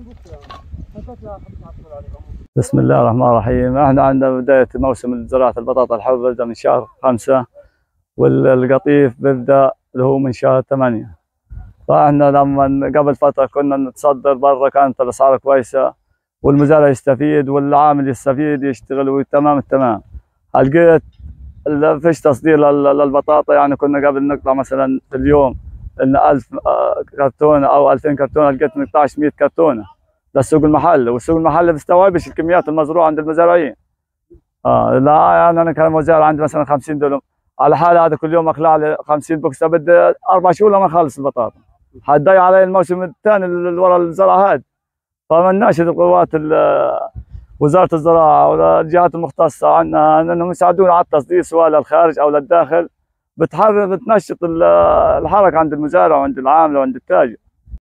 بسم الله الرحمن الرحيم. احنا عندنا بداية موسم زراعة البطاطا الحب بيبدأ من شهر 5، والقطيف بيبدأ اللي هو من شهر 8. فاحنا لما قبل فترة كنا نتصدر برا كانت الأسعار كويسة والمزارع يستفيد والعامل يستفيد يشتغل تمام التمام. لقيت فيش تصدير للبطاطا، يعني كنا قبل نقطع مثلا في اليوم ان 1000 كرتونه او 2000 كرتونه، لقيت نقطعش 100 كرتونه للسوق المحلي، والسوق المحلي ما بيستوعبش الكميات المزروعه عند المزارعين. لا يعني انا كمزارع عندي مثلا 50 دولار على حالة، هذا كل يوم اخلع لي 50 بوكس، بدي 4 شهور لما اخلص البطاطا، حتضيع علي الموسم الثاني اللي ورا الزرع هذا. فمناشد القوات وزارة الزراعة والجهات المختصة عنا انهم يساعدونا على التصدير سواء للخارج او للداخل، بتنشط الحركة عند المزارع وعند العامل وعند التاجر.